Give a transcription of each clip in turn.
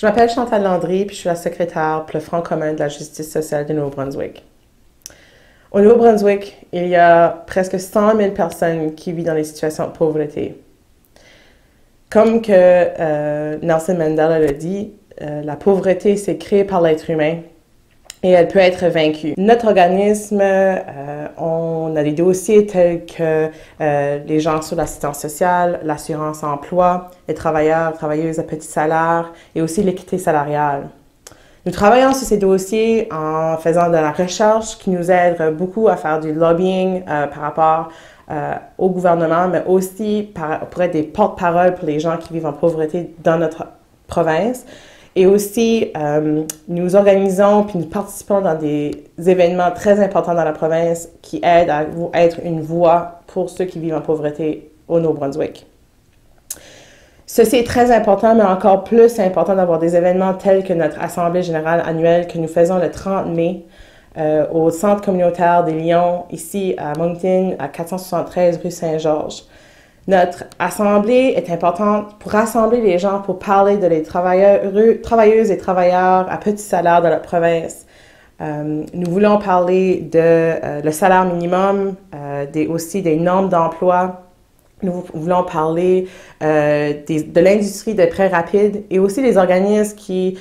Je m'appelle Chantal Landry, puis je suis la secrétaire pour le Front commun de la justice sociale du Nouveau-Brunswick. Au Nouveau-Brunswick, il y a presque 100 000 personnes qui vivent dans des situations de pauvreté. Comme que Nelson Mandela l'a dit, la pauvreté, c'est créé par l'être humain et elle peut être vaincue. Notre organisme, on a des dossiers tels que les gens sur l'assistance sociale, l'assurance emploi, les travailleurs, travailleuses à petit salaire et aussi l'équité salariale. Nous travaillons sur ces dossiers en faisant de la recherche qui nous aide beaucoup à faire du lobbying par rapport au gouvernement, mais aussi pour être des porte-parole pour les gens qui vivent en pauvreté dans notre province. Et aussi, nous organisons puis nous participons dans des événements très importants dans la province qui aident à être une voix pour ceux qui vivent en pauvreté au Nouveau-Brunswick. Ceci est très important, mais encore plus important d'avoir des événements tels que notre Assemblée générale annuelle que nous faisons le 30 mai au Centre communautaire des Lions, ici à Moncton, à 473 rue Saint-Georges. Notre assemblée est importante pour rassembler les gens, pour parler de les travailleuses et travailleurs à petit salaire de la province. Nous voulons parler de le salaire minimum, aussi des normes d'emploi. Nous voulons parler de l'industrie de prêts rapides et aussi des organismes qui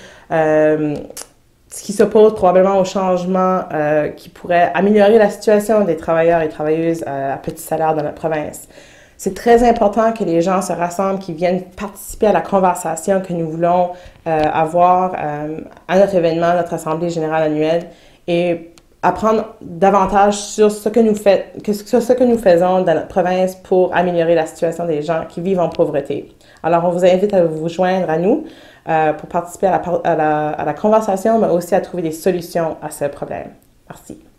s'opposent probablement au changement qui pourrait améliorer la situation des travailleurs et travailleuses à petit salaire dans notre province. C'est très important que les gens se rassemblent, qu'ils viennent participer à la conversation que nous voulons avoir à notre événement, notre Assemblée générale annuelle, et apprendre davantage sur ce que nous faisons dans notre province pour améliorer la situation des gens qui vivent en pauvreté. Alors, on vous invite à vous joindre à nous pour participer à la conversation, mais aussi à trouver des solutions à ce problème. Merci.